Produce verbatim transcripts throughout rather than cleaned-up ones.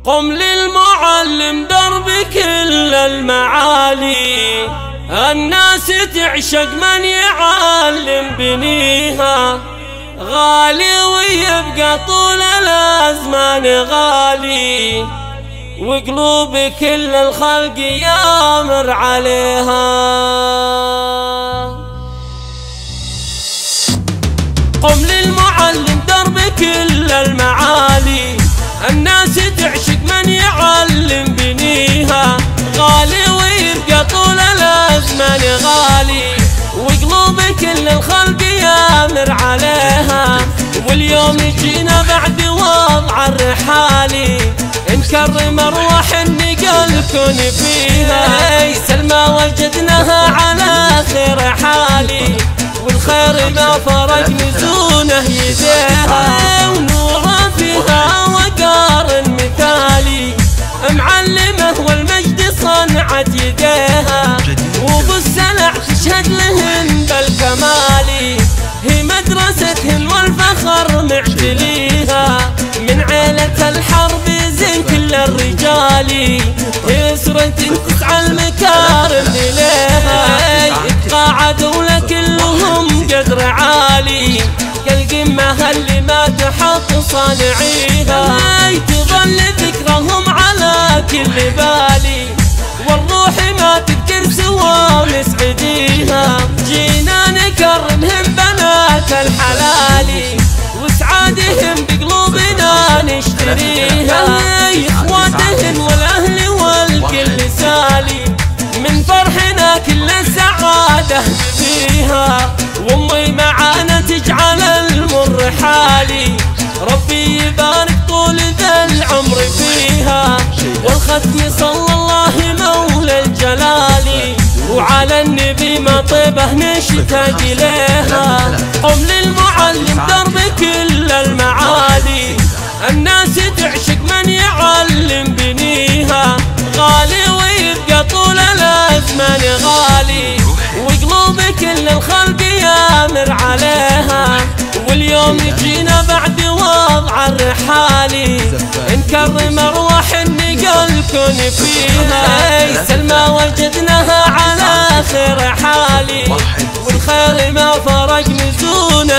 قم للمعلم درب كل المعالي، الناس تعشق من يعلم بنيها، غالي ويبقى طول الأزمان غالي، وقلوب كل الخلق يامر عليها. قم للمعلم درب كل المعالي، الناس تعشق من يعلم بنيها، غالي ويبقى طول الأزمان غالي، وقلوب كل الخلق يامر عليها. واليوم جينا بعد وضع الرحالي، نكرم أرواح النقل كن فيها، سلمى وجدناها على خير حالي، والخير ما فرق نزونه يديها، ونورها فيها وقار مثالي، معلمه والمجد صنعت يديها، وبالسلع تشهد لهن بالكمال، هي مدرستهن والفخر معتليها، من عيلة الحرب زين كل الرجال، يسرة تسعى المكارم إليها، يتقاعدوا لكلهم قدر عالي، كالقمة اللي ما تحط صانعيها، تظل ذكرهم على كل بالي، والروح ما تقدر سوى مسعديها. جينا نكرمهم بنات الحلال، وسعادهم بقلوبنا نشتريها، اخواتهن والاهل والكل سالي، من فرحنا كل السعادة فيها، وامي معانا تجعل المر حالي، ربي يبارك طول ذا العمر فيها، والختم صلى الله مولى الجلال، وعلى النبي ما طيبه نشتاق إليها. قم للمعلم درب كل المعالي، الناس تعشق من يعلم بنيها، غالي ويبقى طول الأزمان غالي، وقلوب كل الخلق يامر عليها. واليوم جينا بعد وضع الرحالي، نكرم أرواح النقل كن فيها، سلمى وجدناها على خير حالي، والخير ما فرق نزونه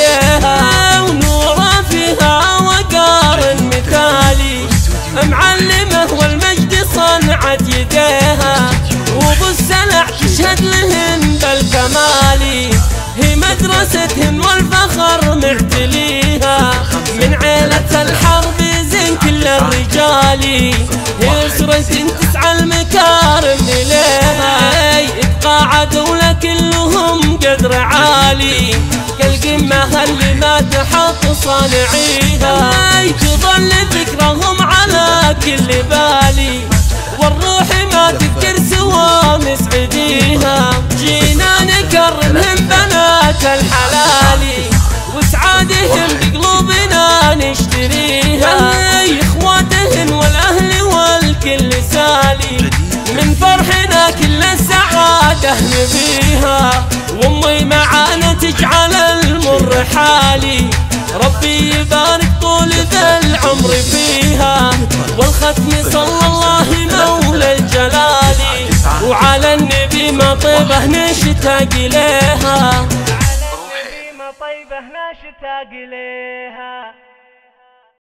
يديها، ونورها فيها وقار مثالي، معلمه والمجد صنعت يديها، وبالسلع تشهد لهن بالكمال، هي مدرستهن والفخر معتليها، من عيلة الحرب زين كل الرجال، يسرة تسعى المكارم إليها، يتقاعدوا لكلهم قدر عالي، كالقمة اللي ما تحط صانعيها، تظل ذكرهم على كل بالي، والروح ما تقدر سوى مسعديها. جينا نكرمهم بنات الحلال، وسعادهم بقلوبنا نشتريها، اخواتهن والاهل والكل سالي، من فرحنا كل السعادة نبيها، وامي معانا تجعل المر حالي، ربي يبارك طول ذا العمر فيها، والختم صلى الله مولى الجلال، وعلى النبي ما طيبه نشتاق إليها، على النبي ما طيبه نشتاق إليها.